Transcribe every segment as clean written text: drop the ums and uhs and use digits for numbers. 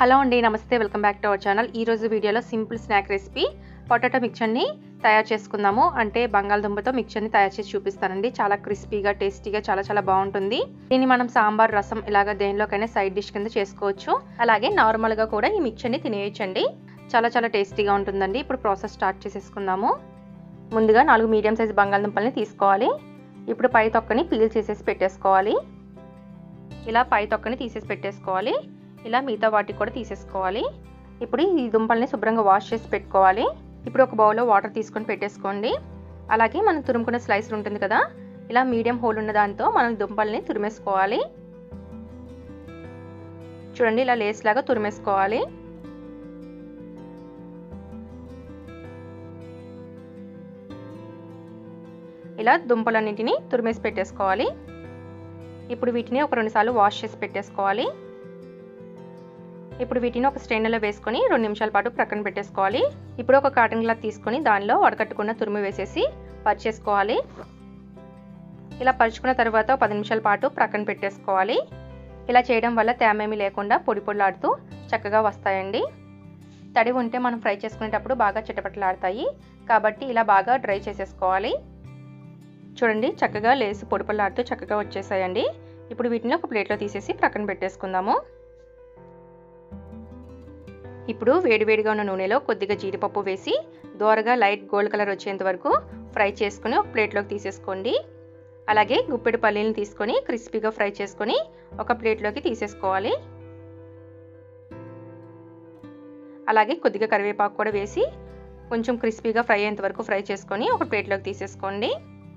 Hello అండి, నమస్తే. Welcome back to our channel. ఈ రోజు వీడియోలో సింపుల్ స్నాక్ రెసిపీ పొటాటో మిక్చర్ని తయారు చేసుకుందాము. అంటే బంగాళదుంపతో మిక్చర్ని తయారు చేసి చూపిస్తానండి. చాలా క్రిస్పీగా, టేస్టీగా, చాలా బాగుంటుంది. దీన్ని మనం సాంబార్, రసం ఇలాగ దేనిలోకైనా సైడ్ డిష్ కింద చేసుకోవచ్చు. అలాగే నార్మల్గా కూడా ఈ మిక్చర్ని తినేయచ్చండి. చాలా టేస్టీగా ఉంటుందండి. ఇప్పుడు ప్రాసెస్ స్టార్ట్ చేసేసుకుందాము. ముందుగా 4 మీడియం సైజ్ బంగాళదుంపల్ని తీసుకోవాలి. ఇప్పుడు పై తొక్కని పీల్ చేసేసి పెట్టేసుకోవాలి. ఇలా పై తొక్కని తీసేసి పెట్టేసుకోవాలి. ఇలా మిగతా వాటికి కూడా తీసేసుకోవాలి. ఇప్పుడు ఈ దుంపల్ని శుభ్రంగా వాష్ చేసి పెట్టుకోవాలి. ఇప్పుడు ఒక బౌల్లో వాటర్ తీసుకొని పెట్టేసుకోండి. అలాగే మనం తురుముకున్న స్లైసర్ ఉంటుంది కదా, ఇలా మీడియం హోల్ ఉన్న దాంతో మనం దుంపల్ని తురిమేసుకోవాలి. చూడండి, ఇలా లేస్ లాగా తురిమేసుకోవాలి. ఇలా దుంపలన్నింటినీ తురిమేసి పెట్టేసుకోవాలి. ఇప్పుడు వీటిని ఒక 2 సార్లు వాష్ చేసి పెట్టేసుకోవాలి. ఇప్పుడు వీటిని ఒక స్ట్రైనర్లో వేసుకొని 2 నిమిషాల పాటు ప్రక్కన పెట్టేసుకోవాలి. ఇప్పుడు ఒక కాటన్ క్లాత్ తీసుకొని దానిలో వడకట్టుకున్న తురుము వేసేసి పరిచేసుకోవాలి. ఇలా పరుచుకున్న తర్వాత 10 నిమిషాల పాటు ప్రక్కన పెట్టేసుకోవాలి. ఇలా చేయడం వల్ల తేమేమీ లేకుండా పొడిలాడుతూ చక్కగా వస్తాయండి. తడి ఉంటే మనం ఫ్రై చేసుకునేటప్పుడు బాగా చిటపటలాడతాయి. కాబట్టి ఇలా బాగా డ్రై చేసేసుకోవాలి. చూడండి, చక్కగా లేసి పొడిలాడుతూ చక్కగా వచ్చేసాయండి. ఇప్పుడు వీటిని ఒక ప్లేట్లో తీసేసి ప్రక్కన పెట్టేసుకుందాము. ఇప్పుడు వేడివేడిగా ఉన్న నూనెలో కొద్దిగా జీడిపప్పు వేసి దోరగా లైట్ గోల్డ్ కలర్ వచ్చేంత వరకు ఫ్రై చేసుకుని ఒక ప్లేట్లోకి తీసేసుకోండి. అలాగే గుప్పెడు పల్లీలను తీసుకొని క్రిస్పీగా ఫ్రై చేసుకొని ఒక ప్లేట్లోకి తీసేసుకోవాలి. అలాగే కొద్దిగా కరివేపాకు కూడా వేసి కొంచెం క్రిస్పీగా ఫ్రై అయ్యేంత వరకు ఫ్రై చేసుకొని ఒక ప్లేట్లోకి తీసేసుకోండి.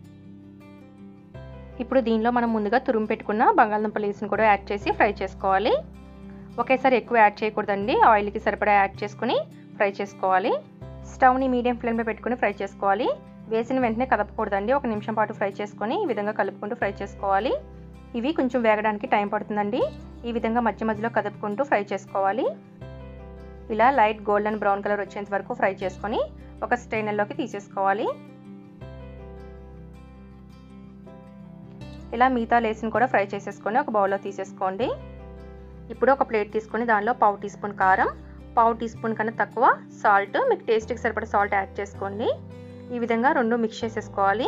ఇప్పుడు దీనిలో మనం ముందుగా తురుము పెట్టుకున్న బంగాళదుంప లీవ్స్ని కూడా యాడ్ చేసి ఫ్రై చేసుకోవాలి. ఒకేసారి ఎక్కువ యాడ్ చేయకూడదండి. ఆయిల్కి సరిపడా యాడ్ చేసుకుని ఫ్రై చేసుకోవాలి. స్టవ్ని మీడియం ఫ్లేమ్లో పెట్టుకుని ఫ్రై చేసుకోవాలి. వేసిన వెంటనే కదపకూడదండి. 1 నిమిషం పాటు ఫ్రై చేసుకొని ఈ విధంగా కలుపుకుంటూ ఫ్రై చేసుకోవాలి. ఇవి కొంచెం వేగడానికి టైం పడుతుందండి. ఈ విధంగా మధ్యలో కదుపుకుంటూ ఫ్రై చేసుకోవాలి. ఇలా లైట్ గోల్డెన్ బ్రౌన్ కలర్ వచ్చేంత వరకు ఫ్రై చేసుకొని ఒక స్ట్రైనర్లోకి తీసేసుకోవాలి. ఇలా మిగతా లేస్ని కూడా ఫ్రై చేసేసుకొని ఒక బౌల్లో తీసేసుకోండి. ఇప్పుడు ఒక ప్లేట్ తీసుకొని దానిలో 1/2 టీ స్పూన్ కారం, 1/2 టీ స్పూన్ కన్నా తక్కువ సాల్ట్, మీకు టేస్ట్కి సరిపడా సాల్ట్ యాడ్ చేసుకోండి. ఈ విధంగా 2 మిక్స్ చేసేసుకోవాలి.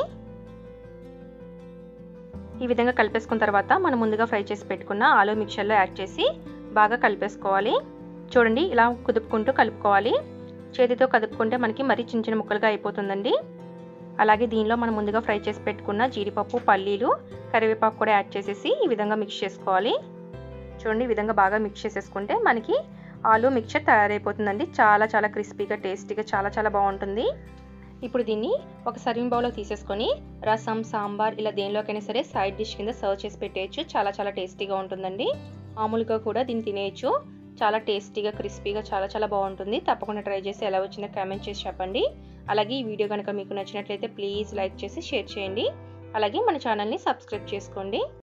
ఈ విధంగా కలిపేసుకున్న తర్వాత మనం ముందుగా ఫ్రై చేసి పెట్టుకున్న ఆలూ మిక్చర్లో యాడ్ చేసి బాగా కలిపేసుకోవాలి. చూడండి, ఇలా కుదుపుకుంటూ కలుపుకోవాలి. చేతితో కదుపుకుంటే మనకి మరీ చిన్న ముక్కలుగా అయిపోతుందండి. అలాగే దీనిలో మనం ముందుగా ఫ్రై చేసి పెట్టుకున్న జీడిపప్పు, పల్లీలు, కరివేపాకు కూడా యాడ్ చేసేసి ఈ విధంగా మిక్స్ చేసుకోవాలి. చూడండి, ఈ విధంగా బాగా మిక్స్ చేసేసుకుంటే మనకి ఆలూ మిక్చర్ తయారైపోతుందండి. చాలా క్రిస్పీగా, టేస్టీగా, చాలా బాగుంటుంది. ఇప్పుడు దీన్ని ఒక సర్వింగ్ బౌల్లో తీసేసుకొని రసం, సాంబార్ ఇలా దేనిలోకైనా సరే సైడ్ డిష్ కింద సర్వ్ చేసి పెట్టేయచ్చు. చాలా టేస్టీగా ఉంటుందండి. మామూలుగా కూడా దీన్ని తినేయచ్చు. చాలా టేస్టీగా, క్రిస్పీగా, చాలా బాగుంటుంది. తప్పకుండా ట్రై చేసి ఎలా వచ్చిందో కామెంట్ చేసి చెప్పండి. అలాగే ఈ వీడియో కనుక మీకు నచ్చినట్లయితే ప్లీజ్ లైక్ చేసి షేర్ చేయండి. అలాగే మన ఛానల్ని సబ్స్క్రైబ్ చేసుకోండి.